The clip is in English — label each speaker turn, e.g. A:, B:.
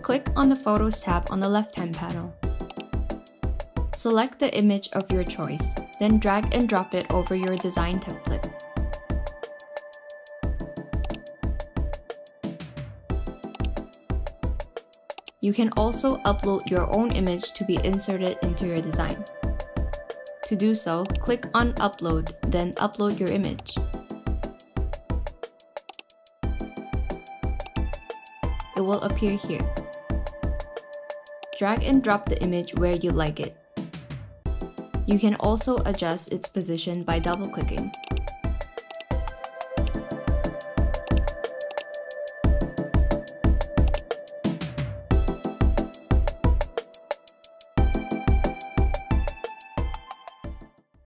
A: Click on the Photos tab on the left-hand panel. Select the image of your choice, then drag and drop it over your design template. You can also upload your own image to be inserted into your design. To do so, click on Upload, then upload your image. It will appear here. Drag and drop the image where you like it. You can also adjust its position by double-clicking.